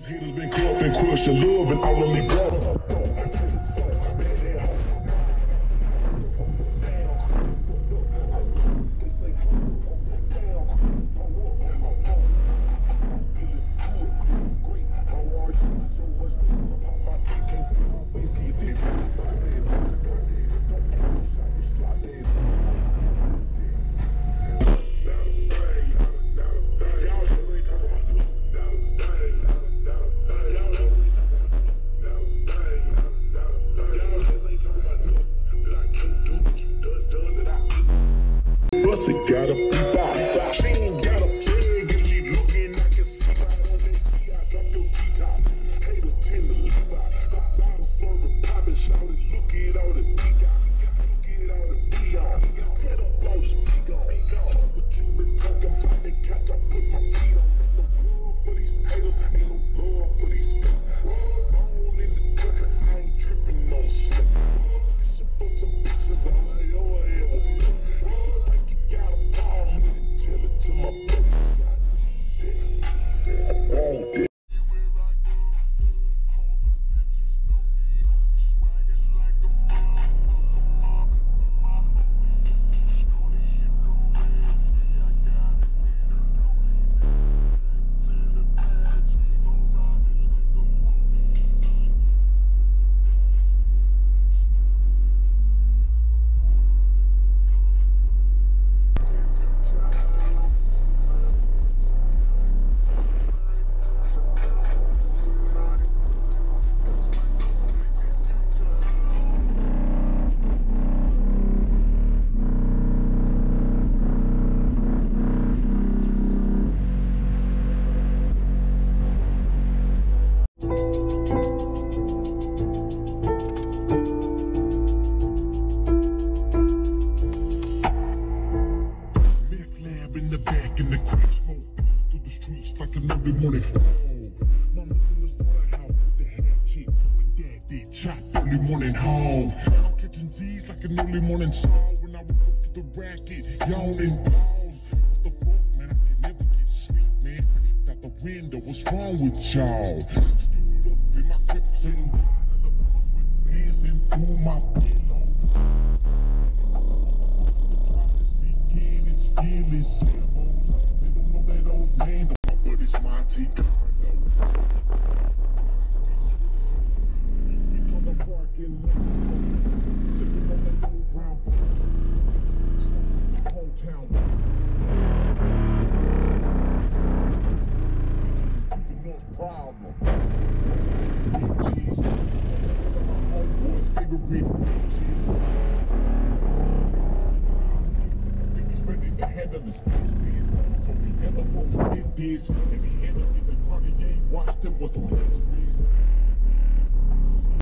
Haters been caught and crushing love and all of me brother. It gotta be fine. She ain't got a plug if she looking. I can see right on that key. I drop your T-top. Hater tend to leave out. Bottle serving, popping, shouting. Look at all the big out. Look at all the big on. Tear them blow, speak on. What you been talking about? They catch, I put my feet on. Ain't no love for these haters. Ain't no love for these fakes. Born in the country, I ain't tripping on shit. Fishing for some bitches all like, oh yeah. Got a problem with it, tell it to my face. I want it. Every morning phone. Mama's in the slaughterhouse with the hatchet. When dad did chop early morning home. I'm catching Z's like an early morning song. When I woke up to the racket, yawning balls. What the fuck, man? I can never get sleep, man. Out the window, what's wrong with y'all? Stood up in my clips and died of the bus with dancing through my pillow. The trial to sneak in and steal his elbows. They don't know that old man. But it's Monte Carlo. We call the parking lot. Sipping on that old brown hometown. This is the problem. Cheese. My homeboy's favorite bitches. I think he's ready to handle this business. Together folks did this. If he ended up in the party, you ain't watched him with some history.